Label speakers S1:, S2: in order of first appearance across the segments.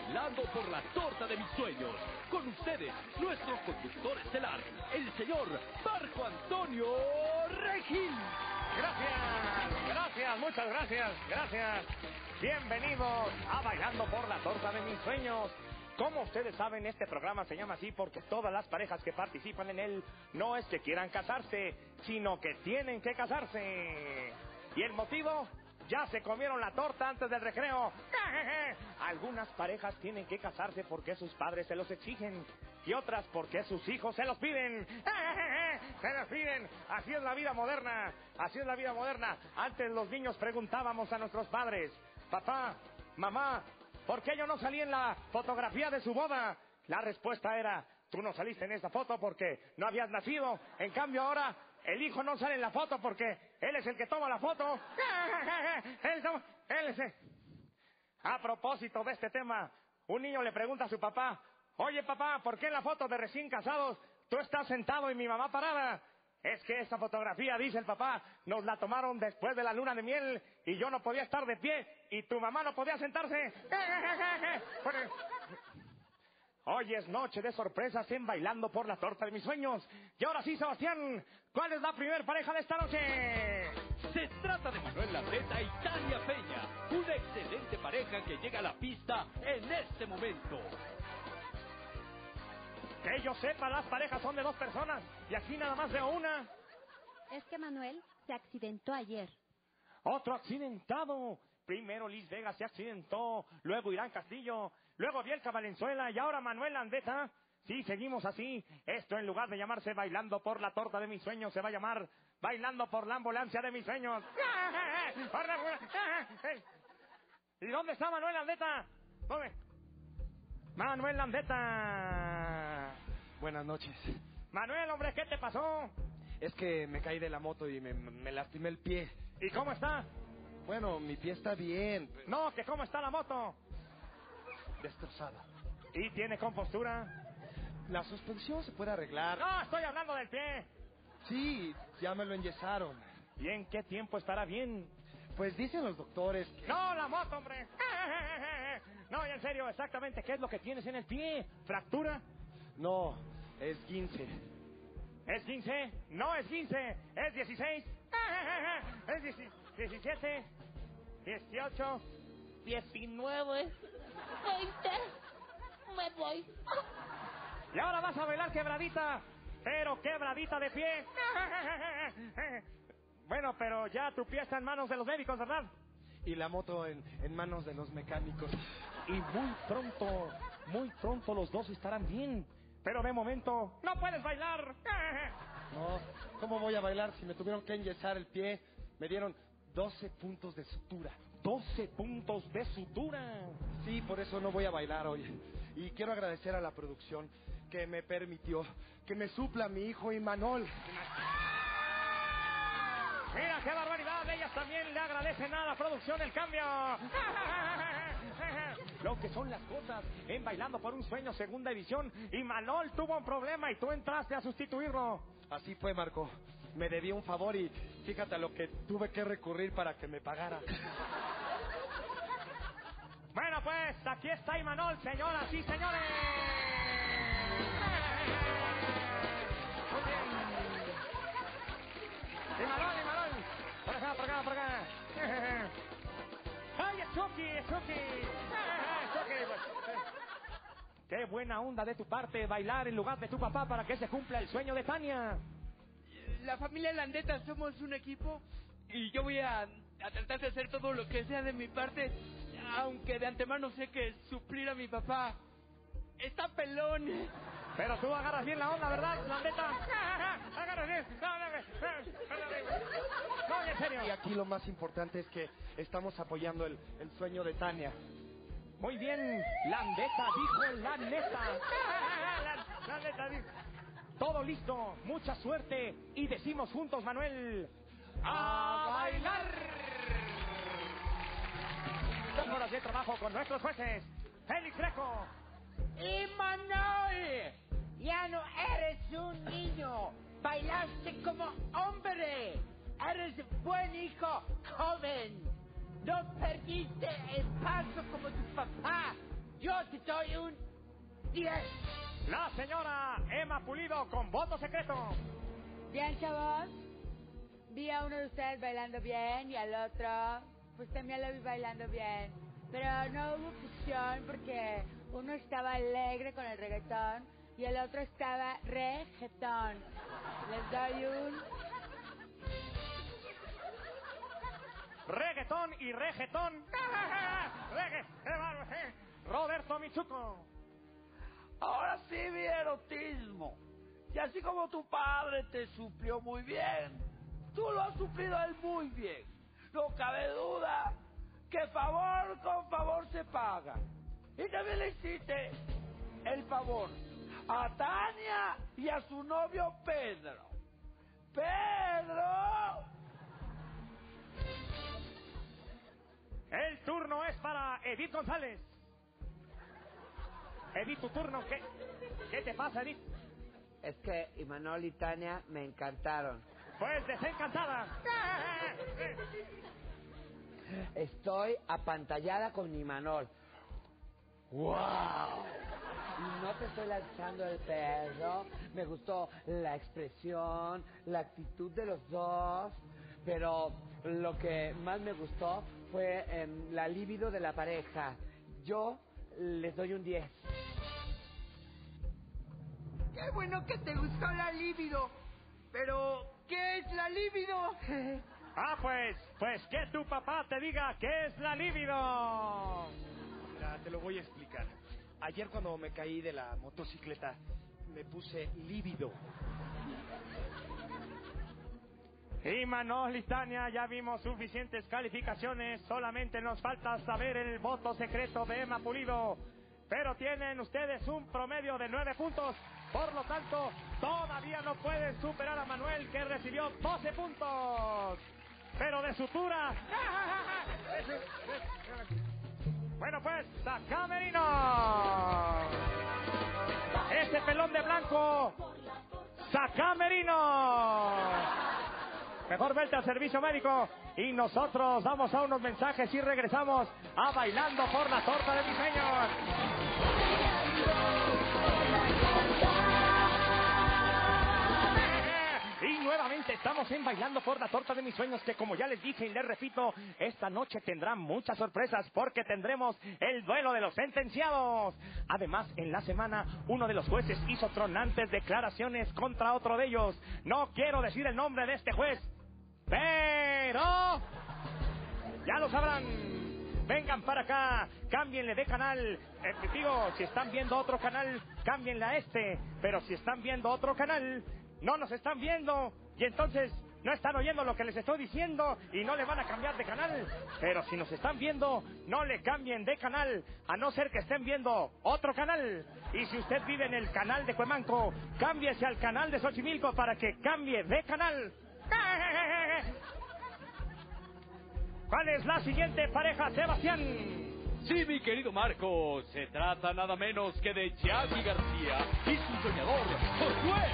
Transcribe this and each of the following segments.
S1: Bailando por la torta de mis sueños. Con ustedes, nuestro conductor estelar, el señor Marco Antonio Regil.
S2: Gracias, muchas gracias. Bienvenidos a Bailando por la torta de mis sueños. Como ustedes saben, este programa se llama así porque todas las parejas que participan en él no es que quieran casarse, sino que tienen que casarse. ¿Y el motivo? Ya se comieron la torta antes del recreo. Algunas parejas tienen que casarse porque sus padres se los exigen y otras porque sus hijos se los piden. Se los piden. Así es la vida moderna. Antes los niños preguntábamos a nuestros padres: papá, mamá, ¿por qué yo no salí en la fotografía de su boda? La respuesta era: tú no saliste en esa foto porque no habías nacido. En cambio ahora el hijo no sale en la foto porque él es el que toma la foto. Él es el... A propósito de este tema, un niño le pregunta a su papá: oye papá, ¿por qué en la foto de recién casados tú estás sentado y mi mamá parada? Es que esa fotografía, dice el papá, nos la tomaron después de la luna de miel y yo no podía estar de pie y tu mamá no podía sentarse. Hoy es noche de sorpresas en Bailando por la torta de mis sueños. Y ahora sí, Sebastián, ¿cuál es la primer pareja de esta noche?
S1: Se trata de Manuel Landeta y Tania Peña, una excelente pareja que llega a la pista en este momento.
S2: Que yo sepa, las parejas son de 2 personas y aquí nada más veo una.
S3: Es que Manuel se accidentó ayer.
S2: Otro accidentado. Primero Liz Vega se accidentó, luego Irán Castillo, luego Bielka Valenzuela y ahora Manuel Landeta. Sí, seguimos así. Esto, en lugar de llamarse Bailando por la torta de mis sueños, se va a llamar Bailando por la ambulancia de mis sueños. ¿Y dónde está Manuel Landeta? ¿Dónde? Manuel Landeta.
S4: Buenas noches.
S2: Manuel, hombre, ¿qué te pasó?
S4: Es que me caí de la moto y me lastimé el pie.
S2: ¿Y cómo está?
S4: Bueno, mi pie está bien.
S2: No, que cómo está la moto.
S4: Destrozada.
S2: ¿Y tiene compostura?
S4: La suspensión se puede arreglar.
S2: No, estoy hablando del pie.
S4: Sí, ya me lo enyesaron.
S2: ¿Y en qué tiempo estará bien?
S4: Pues dicen los doctores que...
S2: ¡No, la moto, hombre! No, y en serio, exactamente, ¿qué es lo que tienes en el pie? ¿Fractura?
S4: No, es 15.
S2: ¿Es 15? No, es 15. ¿Es 16? ¿Es 17? 18, 19, 20.
S3: Me voy.
S2: Y ahora vas a bailar quebradita, pero quebradita de pie. Bueno, pero ya tu pie está en manos de los médicos, ¿verdad?
S4: Y la moto en manos de los mecánicos.
S2: Y muy pronto los dos estarán bien. Pero de momento, ¡no puedes bailar!
S4: No, ¿cómo voy a bailar si me tuvieron que enyesar el pie? Me dieron 12 puntos de sutura.
S2: 12 puntos de sutura.
S4: Sí, por eso no voy a bailar hoy. Y quiero agradecer a la producción que me permitió que me supla mi hijo Imanol.
S2: ¡Mira qué barbaridad! Ellas también le agradecen a la producción el cambio. Lo que son las cosas en Bailando por un Sueño, segunda edición. Imanol tuvo un problema y tú entraste a sustituirlo.
S4: Así fue, Marco. Me debía un favor y fíjate a lo que tuve que recurrir para que me pagara.
S2: Bueno, pues aquí está Imanol, señoras y señores. Muy bien. Imanol. Por acá. ¡Ay, es Chucky! ¡Qué buena onda de tu parte bailar en lugar de tu papá para que se cumpla el sueño de Tania!
S5: La familia Landeta somos un equipo y yo voy a tratar de hacer todo lo que sea de mi parte, aunque de antemano sé que suplir a mi papá está pelón.
S2: Pero tú agarras bien la onda, ¿verdad, Landeta? Agarras bien. No, en serio.
S4: Y aquí lo más importante es que estamos apoyando el sueño de Tania.
S2: Muy bien, Landeta dijo la neta. Landeta dijo. Todo listo, mucha suerte y decimos juntos, Manuel: ¡a bailar! 2 horas de trabajo con nuestros jueces. Félix Greco.
S6: ¡Imanol! Ya no eres un niño. Bailaste como hombre. Eres buen hijo, joven. No perdiste el paso como tu papá. Yo te doy un 10.
S2: La señora Emma Pulido con voto secreto.
S7: Bien, chavos. Vi a uno de ustedes bailando bien y al otro, pues también lo vi bailando bien. Pero no hubo fusión porque uno estaba alegre con el reggaetón y el otro estaba regetón. Les doy un...
S2: Reggaetón y regetón. Roberto Michuco.
S1: Ahora sí mi erotismo. Y así como tu padre te suplió muy bien, tú lo has suplido a él muy bien. No cabe duda que favor con favor se paga. Y también le hiciste el favor a Tania y a su novio Pedro. ¡Pedro!
S2: El turno es para Edith González. Edith, tu turno. ¿Qué te pasa, Edith?
S6: Es que Imanol y Tania me encantaron.
S2: Pues desencantada.
S6: Estoy apantallada con Imanol. ¡Wow! Y no te estoy lanzando el perro. Me gustó la expresión, la actitud de los dos. Pero lo que más me gustó fue la libido de la pareja. Yo les doy un 10.
S5: Qué bueno que te gustó la libido. Pero, ¿qué es la libido?
S2: Ah, pues que tu papá te diga qué es la libido.
S4: Mira, te lo voy a explicar. Ayer cuando me caí de la motocicleta, me puse lívido.
S2: Y Manol y Tania, ya vimos suficientes calificaciones. Solamente nos falta saber el voto secreto de Emma Pulido. Pero tienen ustedes un promedio de 9 puntos. Por lo tanto, todavía no pueden superar a Manuel, que recibió 12 puntos. Pero de sutura. Bueno, pues, Sacamerino. Ese pelón de blanco. Sacamerino. Mejor vete al servicio médico. Y nosotros vamos a unos mensajes y regresamos a Bailando por la Torta de mis sueños. Y nuevamente estamos en Bailando por la Torta de mis sueños, que como ya les dije y les repito, esta noche tendrá muchas sorpresas porque tendremos el duelo de los sentenciados. Además, en la semana, uno de los jueces hizo tronantes declaraciones contra otro de ellos. No quiero decir el nombre de este juez, pero ya lo sabrán. Vengan para acá, cámbienle de canal. Digo, si están viendo otro canal, cámbienle a este. Pero si están viendo otro canal, no nos están viendo. Y entonces no están oyendo lo que les estoy diciendo y no le van a cambiar de canal. Pero si nos están viendo, no le cambien de canal, a no ser que estén viendo otro canal. Y si usted vive en el canal de Cuemanco, cámbiese al canal de Xochimilco para que cambie de canal. ¿Cuál es la siguiente pareja, Sebastián?
S1: Sí, mi querido Marco, se trata nada menos que de Jackie García y su soñador, Josué.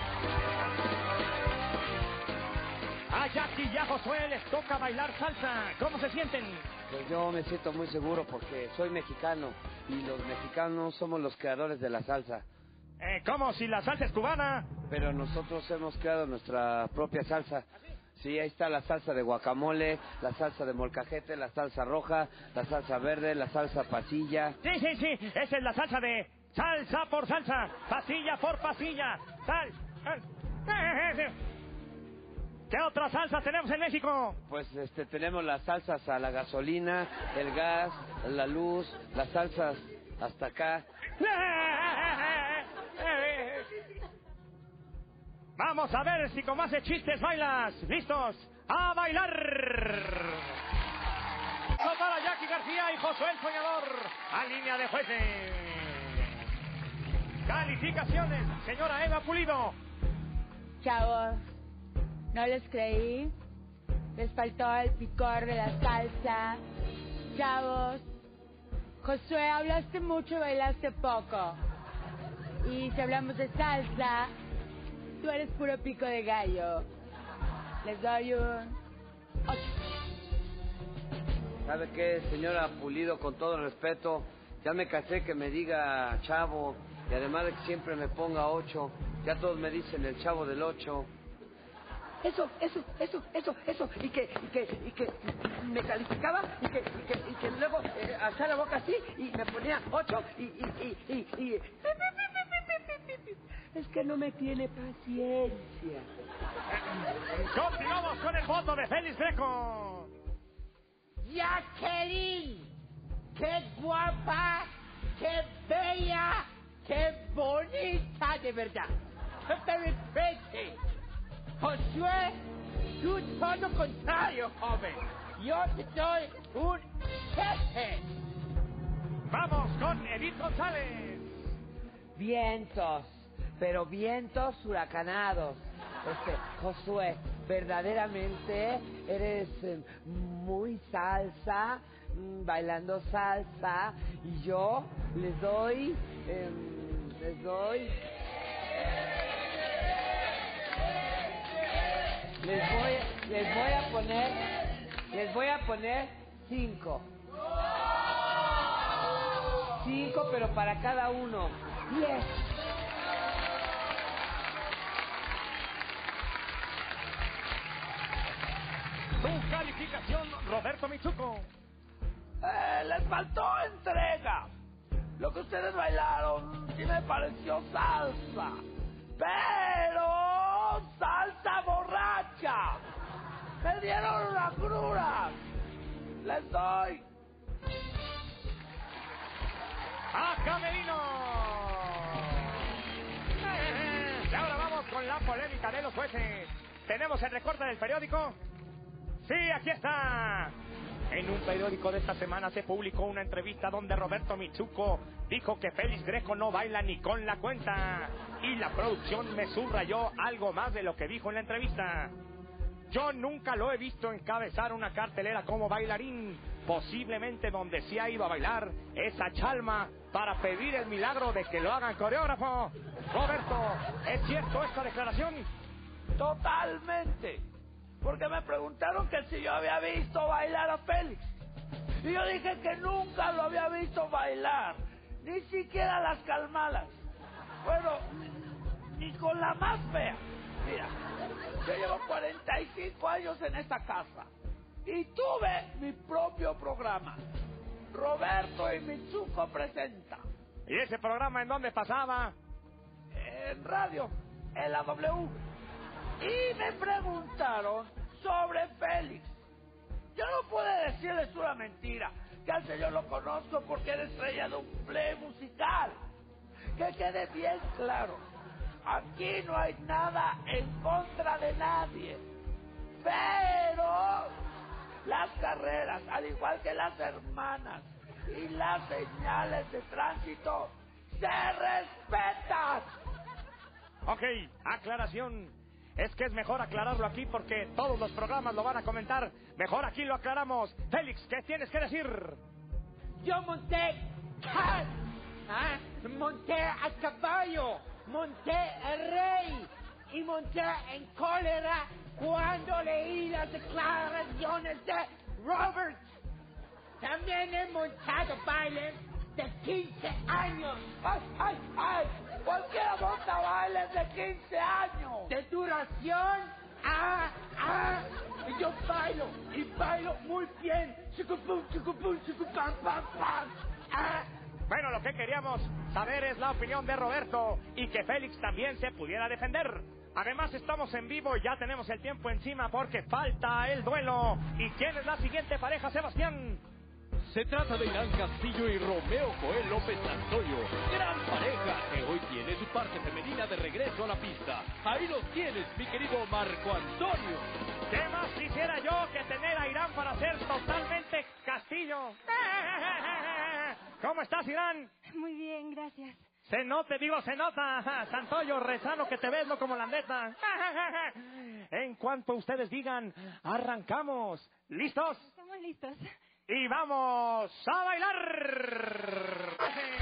S2: A Jackie y a Josué les toca bailar salsa. ¿Cómo se sienten?
S6: Pues yo me siento muy seguro porque soy mexicano y los mexicanos somos los creadores de la salsa.
S2: ¿Cómo si la salsa es cubana?
S6: Pero nosotros hemos creado nuestra propia salsa. Sí, ahí está la salsa de guacamole, la salsa de molcajete, la salsa roja, la salsa verde, la salsa pasilla.
S2: Sí, esa es la salsa de salsa por salsa, pasilla por pasilla, ¿Qué otras salsas tenemos en México?
S6: Pues tenemos las salsas a la gasolina, el gas, la luz, las salsas hasta acá.
S2: Vamos a ver si como hace chistes bailas. ¿Listos? ¡A bailar! Para Jackie García y Josué el Soñador. A línea de jueces. Calificaciones, señora Eva Pulido.
S7: Chavos, no les creí. Les faltó el picor de la salsa. Chavos, Josué, hablaste mucho y bailaste poco. Y si hablamos de salsa, tú eres puro pico de gallo. Les doy un 8.
S6: ¿Sabe qué, señora Pulido? Con todo respeto, Ya me cansé que me diga chavo, y además de que siempre me ponga 8. Ya todos me dicen el chavo del 8. Eso. Y que me calificaba y que luego alzaba la boca así y me ponía 8 y... Es que no me tiene paciencia.
S2: Continuamos con el voto de Félix Greco.
S8: Jacqueline, qué guapa, qué bella, qué bonita de verdad. Very pretty. Josué, tú todo lo contrario, joven. Yo te doy un 7.
S2: Vamos con Edith González.
S6: Vientos, pero vientos huracanados. Josué, verdaderamente eres muy salsa, bailando salsa, y yo les doy voy a poner 5. 5, pero para cada uno. 10.
S2: Tu calificación, Roberto Mitsuko.
S1: Les faltó entrega. Lo que ustedes bailaron sí me pareció salsa, pero salsa borracha. Me dieron una cruda. Les doy
S2: ¡A Camerino! Y ahora vamos con la polémica de los jueces. ¿Tenemos el recorte del periódico? ¡Sí, aquí está! En un periódico de esta semana se publicó una entrevista donde Roberto Mitsuko dijo que Félix Greco no baila ni con la cuenta. Y la producción me subrayó algo más de lo que dijo en la entrevista. Yo nunca lo he visto encabezar una cartelera como bailarín. Posiblemente donde sí ha ido a bailar es a Chalma para pedir el milagro de que lo hagan coreógrafo. Roberto, ¿es cierto esta declaración?
S1: totalmente. Porque me preguntaron que si yo había visto bailar a Félix. Y yo dije que nunca lo había visto bailar. Ni siquiera las calmalas. Bueno, ni con la más fea. Mira, yo llevo 45 años en esta casa. Y tuve mi propio programa. Roberto y Mitsuko presenta.
S2: ¿Y ese programa en dónde pasaba?
S1: En radio, en la W. Y me preguntaron sobre Félix. Yo no pude decirles una mentira, que al señor lo conozco porque era estrella de un play musical. Que quede bien claro, aquí no hay nada en contra de nadie. Pero las carreras, al igual que las hermanas y las señales de tránsito, se respetan.
S2: Ok, aclaración. Es que es mejor aclararlo aquí porque todos los programas lo van a comentar. Mejor aquí lo aclaramos. Félix, ¿qué tienes que decir?
S8: Yo monté monté a caballo, monté a rey y monté en cólera cuando leí las declaraciones de Robert. También he montado bailes de 15 años.
S1: ¡Ay! Cualquiera monta bailes de 15 años.
S8: De duración. Y yo bailo, y bailo muy bien. Chucupum, chucupum, chucupam, pam, pam.
S2: Bueno, lo que queríamos saber es la opinión de Roberto y que Félix también se pudiera defender. Además, estamos en vivo y ya tenemos el tiempo encima porque falta el duelo. ¿Y quién es la siguiente pareja, Sebastián?
S9: Se trata de Irán Castillo y Romeo Joel López Santoyo. Gran pareja que hoy tiene su parte femenina de regreso a la pista. Ahí los tienes, mi querido Marco Antonio.
S2: ¿Qué más quisiera yo que tener a Irán para ser totalmente Castillo? ¿Cómo estás, Irán?
S3: Muy bien, gracias.
S2: Se nota, Santoyo, rezano que te ves, no como landeta. En cuanto ustedes digan, arrancamos. ¿Listos?
S3: Estamos listos.
S2: Y vamos a bailar.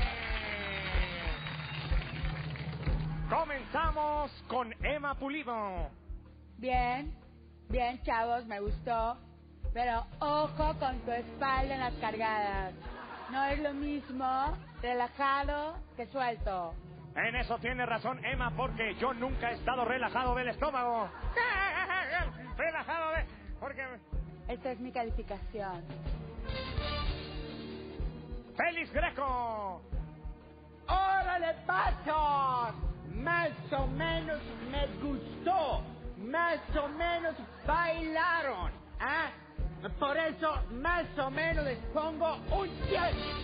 S2: Comenzamos con Emma Pulido.
S7: Bien, chavos, me gustó. Pero ojo con tu espalda en las cargadas. No es lo mismo relajado que suelto.
S2: En eso tiene razón Emma, porque yo nunca he estado relajado del estómago. Relajado de... porque...
S7: Esta es mi calificación.
S2: ¡Félix Greco!
S8: ¡Órale, patos! Más o menos me gustó. Más o menos bailaron. ¿Ah? Por eso, más o menos les pongo un 10.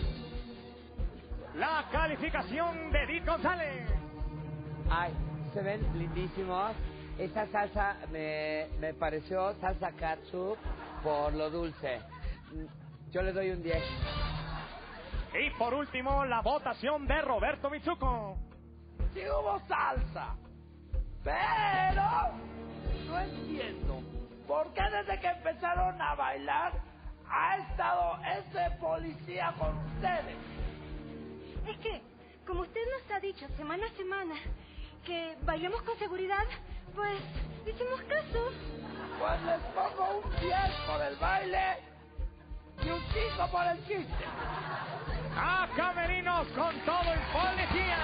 S2: La calificación de Edith González.
S6: Ay, se ven lindísimos. Esta salsa me pareció salsa catsup por lo dulce. Yo le doy un 10.
S2: Y por último, la votación de Roberto Mitsuko.
S1: Sí hubo salsa, pero no entiendo por qué desde que empezaron a bailar ha estado ese policía con ustedes.
S3: Es que, como usted nos ha dicho semana a semana que bailemos con seguridad, pues hicimos caso.
S1: Pues les pongo un 10 por el baile y un 5 por el chiste.
S2: ¡A camerinos con todo el policía!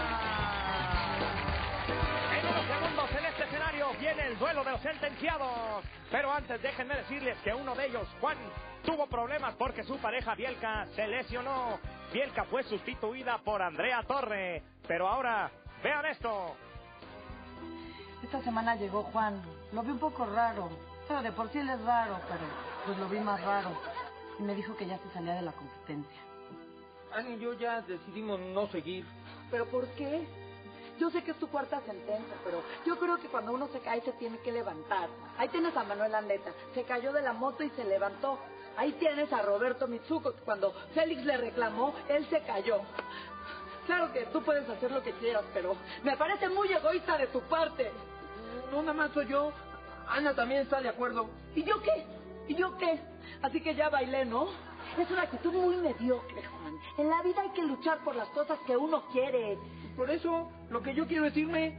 S2: En unos segundos en este escenario viene el duelo de los sentenciados. Pero antes déjenme decirles que uno de ellos, Juan, tuvo problemas porque su pareja Bielka se lesionó. Bielka fue sustituida por Andrea Torre. Pero ahora, vean esto.
S10: Esta semana llegó Juan. Lo vi un poco raro. Pero de por sí él es raro, pero pues lo vi más raro. Y me dijo que ya se salía de la competencia.
S9: Ani y yo ya decidimos no seguir.
S10: ¿Pero por qué? Yo sé que es tu cuarta sentencia, pero yo creo que cuando uno se cae se tiene que levantar. Ahí tienes a Manuel Landeta. Se cayó de la moto y se levantó. Ahí tienes a Roberto Mitsuko. Cuando Félix le reclamó, él se cayó. Claro que tú puedes hacer lo que quieras, pero me parece muy egoísta de tu parte.
S9: No, nada más soy yo. Ana también está de acuerdo.
S10: ¿Y yo qué? ¿Y yo qué? Así que ya bailé, ¿no? Es una actitud muy mediocre, Juan. En la vida hay que luchar por las cosas que uno quiere.
S9: Por eso, lo que yo quiero decirme...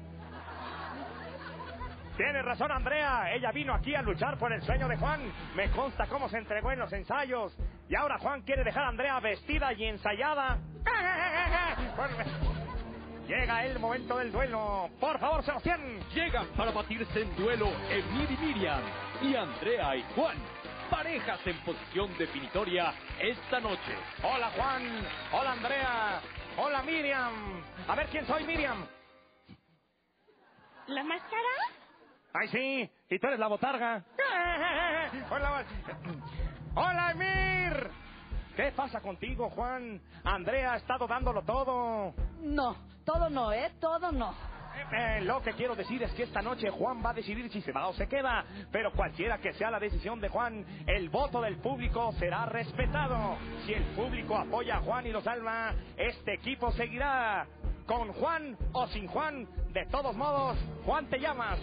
S2: Tiene razón Andrea, ella vino aquí a luchar por el sueño de Juan. Me consta cómo se entregó en los ensayos. Y ahora Juan quiere dejar a Andrea vestida y ensayada. Llega el momento del duelo. Por favor, Sebastián.
S9: Llegan para batirse en duelo Emir y Miriam y Andrea y Juan. Parejas en posición definitoria esta noche.
S2: Hola Juan, hola Andrea, hola Miriam. A ver quién soy, Miriam.
S3: ¿La máscara?
S2: Ay, sí, y tú eres la botarga. Hola, hola, Emir. ¿Qué pasa contigo, Juan? Andrea ha estado dándolo todo.
S10: No, todo no, todo no.
S2: Lo que quiero decir es que esta noche Juan va a decidir si se va o se queda. Pero cualquiera que sea la decisión de Juan, el voto del público será respetado. Si el público apoya a Juan y lo salva, este equipo seguirá. Con Juan o sin Juan, de todos modos, Juan te llamas.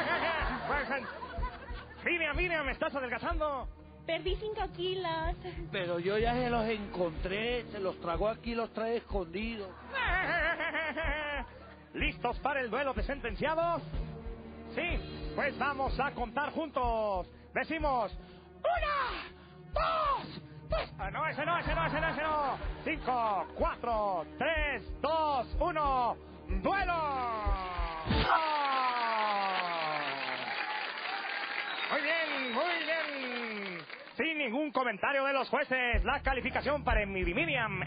S2: Miriam, ¿me estás adelgazando?
S3: Perdí 5 kilos.
S1: Pero yo ya se los encontré, se los tragó aquí, los trae escondidos.
S2: ¿Listos para el duelo de sentenciados? Sí, pues vamos a contar juntos. Decimos, 1, 2, 3. No, ese no. 5, 4, 3, 2, 1. ¡Duelo! ¡Oh! Muy bien. Sin ningún comentario de los jueces, la calificación para Emir y Miriam.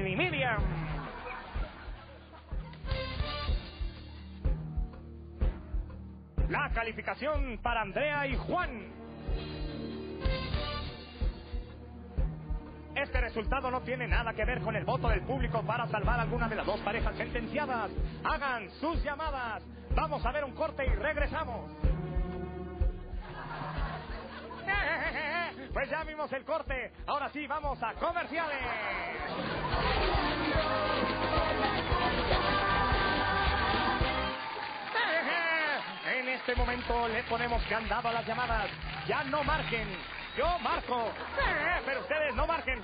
S2: La calificación para Andrea y Juan. Este resultado no tiene nada que ver con el voto del público para salvar alguna de las dos parejas sentenciadas. Hagan sus llamadas. Vamos a ver un corte y regresamos. Pues ya vimos el corte. Ahora sí, vamos a comerciales. En este momento le ponemos candado a las llamadas. Ya no marquen. Yo marco. Pero ustedes no marquen.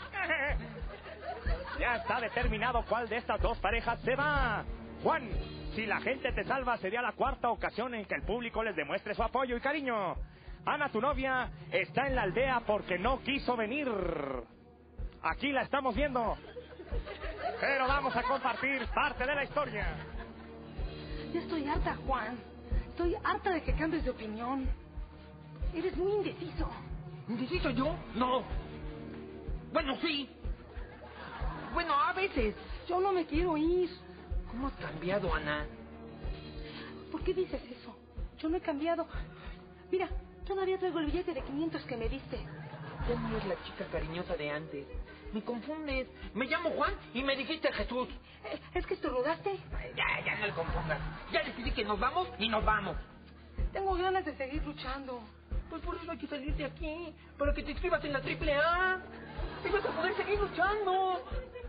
S2: Ya está determinado cuál de estas dos parejas se va. Juan, si la gente te salva, sería la cuarta ocasión en que el público les demuestre su apoyo y cariño. Ana, tu novia, está en la aldea porque no quiso venir. Aquí la estamos viendo. Pero vamos a compartir parte de la historia.
S10: Ya estoy harta, Juan. Estoy harta de que cambies de opinión. Eres muy indeciso.
S8: ¿Indeciso yo? No. Bueno, sí. Bueno, a veces.
S10: Yo no me quiero ir.
S8: ¿Cómo has cambiado, Ana?
S10: ¿Por qué dices eso? Yo no he cambiado. Mira, todavía traigo el billete de 500 que me diste.
S8: Ya no eres la chica cariñosa de antes. Me confundes. Me llamo Juan y me dijiste Jesús.
S10: ¿Es que estornudaste?
S8: Ya no le confundas. Ya decidí que nos vamos y nos vamos.
S10: Tengo ganas de seguir luchando.
S8: Pues por eso hay que salir de aquí. Para que te inscribas en la AAA. Y vas a poder seguir luchando.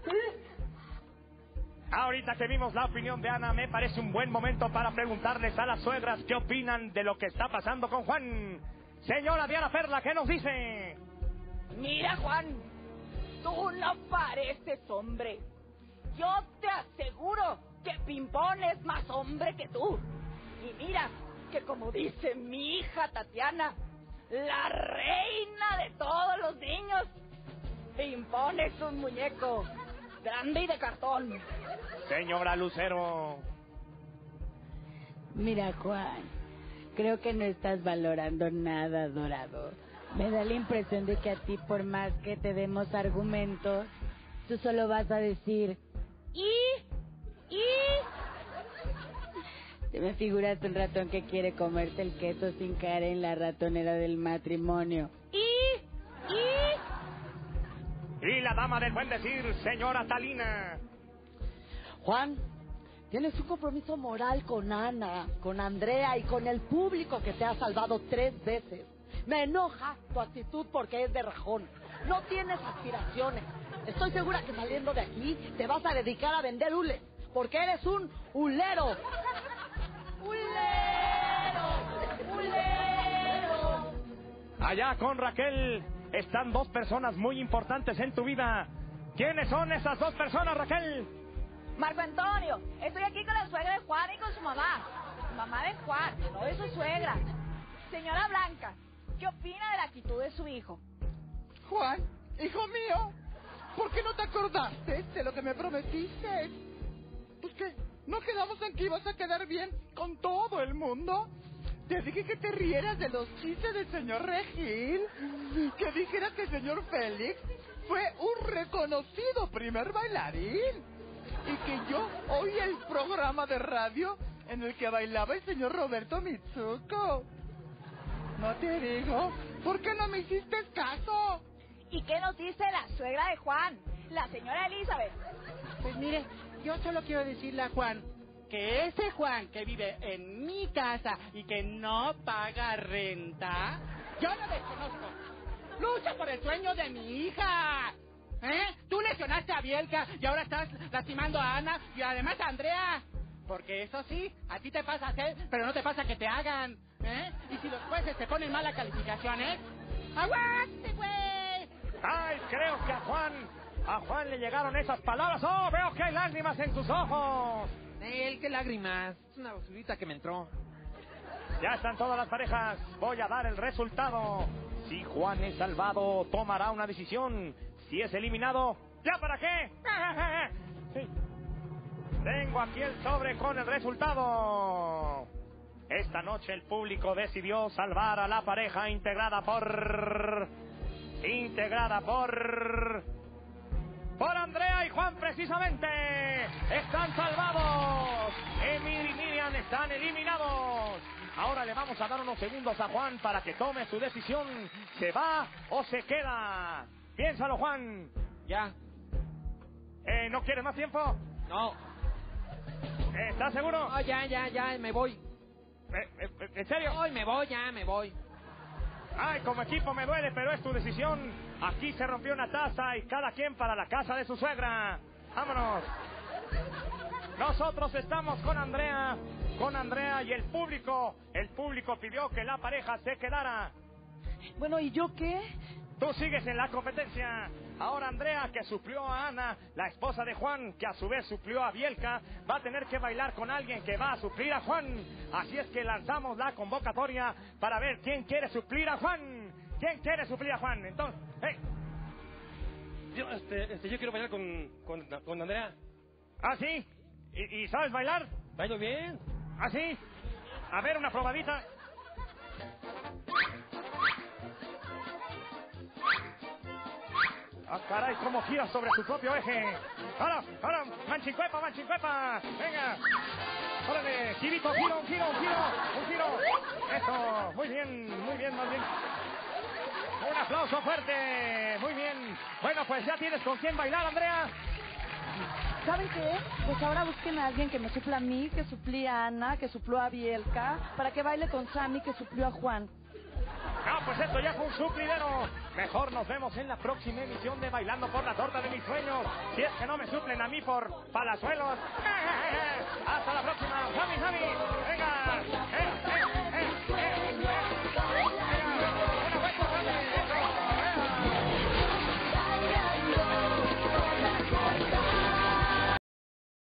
S2: Ahorita que vimos la opinión de Ana, me parece un buen momento para preguntarles a las suegras qué opinan de lo que está pasando con Juan. Señora Diana Perla, ¿qué nos dice?
S11: Mira, Juan, tú no pareces hombre. Yo te aseguro que Pimpón es más hombre que tú. Y mira, que como dice mi hija Tatiana, la reina de todos los niños, Pimpón es un muñeco grande y de cartón.
S2: Señora Lucero.
S7: Mira, Juan, creo que no estás valorando nada, Dorado. Me da la impresión de que a ti, por más que te demos argumentos, tú solo vas a decir Te me figuraste un ratón que quiere comerte el queso sin caer en la ratonera del matrimonio.
S2: Y la dama del buen decir, señora Talina.
S12: Juan, tienes un compromiso moral con Ana, con Andrea y con el público que te ha salvado 3 veces. Me enoja tu actitud porque es de rajón. No tienes aspiraciones. Estoy segura que saliendo de aquí te vas a dedicar a vender hules, porque eres un hulero.
S2: ¡Hulero! Allá con Raquel están 2 personas muy importantes en tu vida. ¿Quiénes son esas 2 personas, Raquel?
S11: Marco Antonio, estoy aquí con la suegra de Juan y con su mamá. Mamá de Juan, no de su suegra. Señora Blanca, ¿qué opina de la actitud de su hijo?
S13: Juan, hijo mío, ¿por qué no te acordaste de lo que me prometiste? Pues que ¿no quedamos en que ibas a quedar bien con todo el mundo? Te dije que te rieras de los chistes del señor Regil, que dijeras que el señor Félix fue un reconocido primer bailarín y que yo oí el programa de radio en el que bailaba el señor Roberto Mitsuko. No te digo, ¿por qué no me hiciste caso?
S11: ¿Y qué nos dice la suegra de Juan, la señora Elizabeth?
S5: Pues mire, yo solo quiero decirle a Juan que ese Juan que vive en mi casa y que no paga renta, yo lo desconozco. Lucha por el sueño de mi hija. Tú lesionaste a Bielka y ahora estás lastimando a Ana y además a Andrea. Porque eso sí, a ti te pasa hacer, pero no te pasa que te hagan. Y si los jueces te ponen mala calificación, ¡aguante, güey!
S2: ¡Ay, creo que a Juan le llegaron esas palabras! ¡Oh, veo que hay lágrimas en tus ojos!
S8: ¿Qué lágrimas? Es una basurita que me entró.
S2: Ya están todas las parejas. Voy a dar el resultado. Si Juan es salvado, tomará una decisión. Si es eliminado, ¿ya para qué? Sí. Tengo aquí el sobre con el resultado. Esta noche el público decidió salvar a la pareja integrada por Andrea y Juan, precisamente. Están salvados. Emil y Miriam están eliminados. Ahora le vamos a dar unos segundos a Juan para que tome su decisión. ¿Se va o se queda? Piénsalo, Juan.
S8: Ya.
S2: ¿No quieres más tiempo?
S8: No.
S2: ¿Estás seguro?
S8: No, ya, me voy.
S2: ¿En serio?
S8: Hoy me voy.
S2: Ay, como equipo me duele, pero es tu decisión. Aquí se rompió una taza y cada quien para la casa de su suegra. Vámonos. Nosotros estamos con Andrea y el público pidió que la pareja se quedara.
S12: Bueno, ¿y yo qué?
S2: Tú sigues en la competencia. Ahora Andrea, que suplió a Ana, la esposa de Juan, que a su vez suplió a Bielka, va a tener que bailar con alguien que va a suplir a Juan. Así es que lanzamos la convocatoria para ver quién quiere suplir a Juan. ¿Quién quiere suplir a Juan? Entonces,
S14: Yo quiero bailar con Andrea.
S2: ¿Ah, sí? ¿Y sabes bailar?
S14: ¿Bailo bien?
S2: ¿Ah, sí? A ver, una probadita. Ah, caray, cómo giras sobre tu propio eje. Ahora, manchicuepa. Venga. Órale, girito, un giro. Eso, muy bien, más bien. Un aplauso fuerte, muy bien. Bueno, pues ya tienes con quién bailar, Andrea.
S10: ¿Saben qué? Pues ahora busquen a alguien que me supla a mí, que suplí a Ana, que suplió a Bielka, para que baile con Sammy, que suplió a Juan.
S2: No, pues esto ya fue un suplidero. Mejor nos vemos en la próxima emisión de Bailando por la Torta de mis Sueños. Si es que no me suplen a mí por palazuelos. Hasta la próxima. Sammy. Venga.